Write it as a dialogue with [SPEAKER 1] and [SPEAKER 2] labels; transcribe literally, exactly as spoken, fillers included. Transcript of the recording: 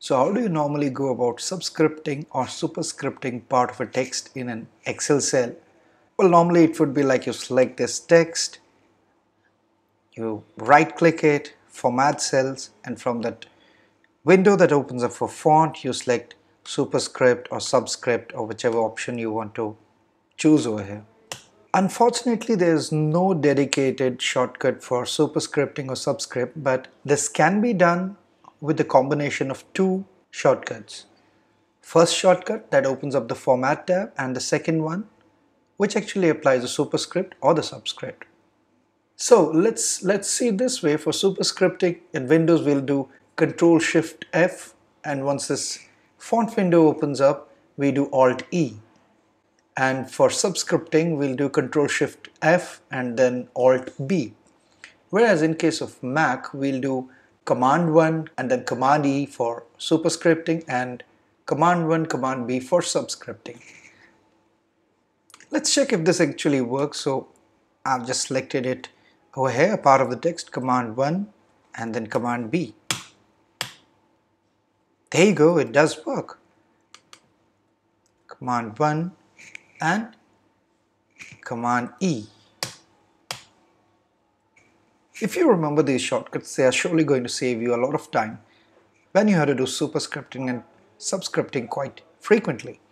[SPEAKER 1] So how do you normally go about subscripting or superscripting part of a text in an Excel cell? Well, normally it would be like you select this text, you right click it, format cells, and from that window that opens up for font, you select superscript or subscript or whichever option you want to choose over here. Unfortunately, there is no dedicated shortcut for superscripting or subscript, but this can be done with the combination of two shortcuts. First shortcut that opens up the format tab, and the second one which actually applies the superscript or the subscript. So let's let's see it this way. For superscripting in Windows, we'll do Control Shift F, and once this font window opens up, we do Alt E. And for subscripting, we'll do Control Shift F and then Alt B. Whereas in case of Mac, we'll do Command one and then Command E for superscripting and Command one, Command B for subscripting. Let's check if this actually works. So I've just selected it over here, part of the text, Command one and then Command B. There you go, it does work. Command one and Command E. If you remember these shortcuts, they are surely going to save you a lot of time when you have to do superscripting and subscripting quite frequently.